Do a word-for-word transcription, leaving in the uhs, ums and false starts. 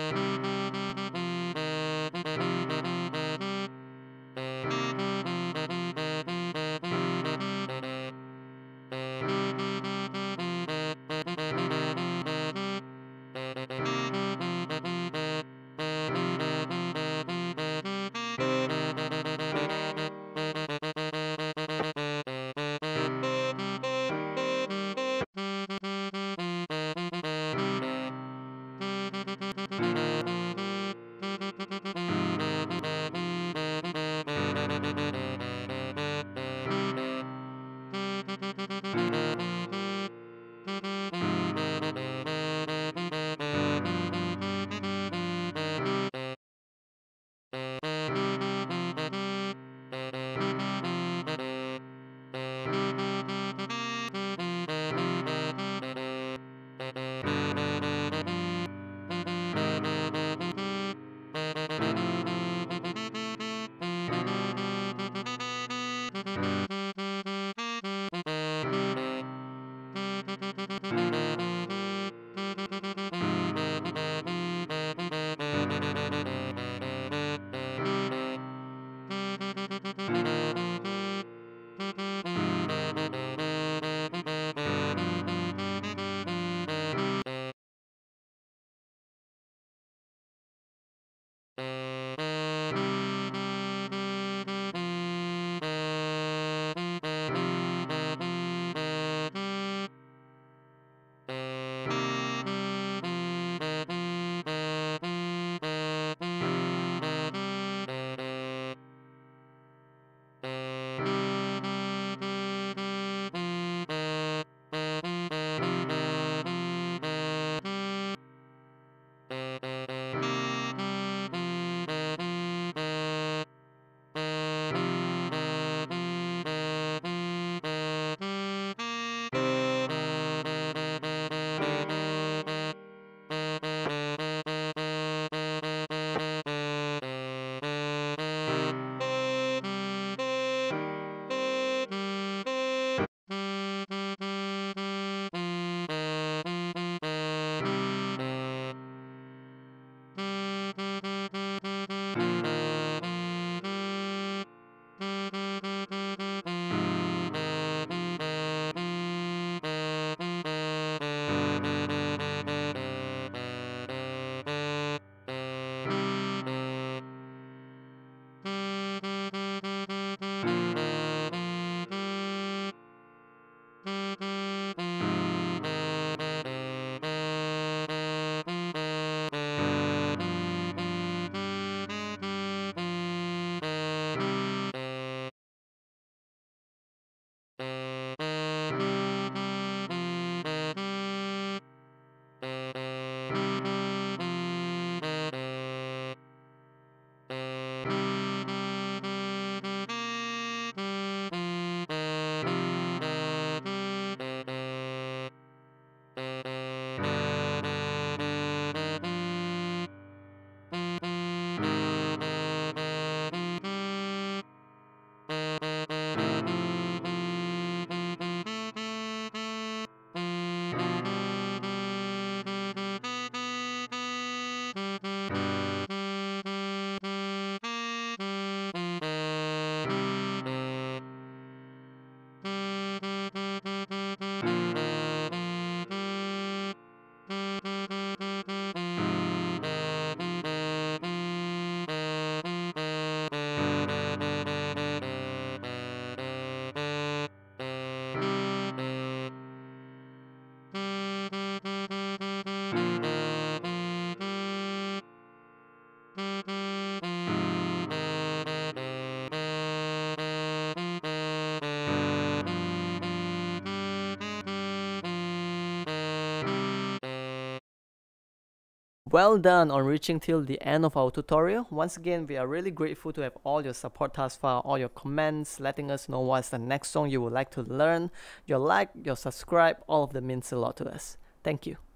Well done on reaching till the end of our tutorial. Once again, we are really grateful to have all your support thus far, all your comments, letting us know what's the next song you would like to learn. Your like, your subscribe, all of them means a lot to us. Thank you.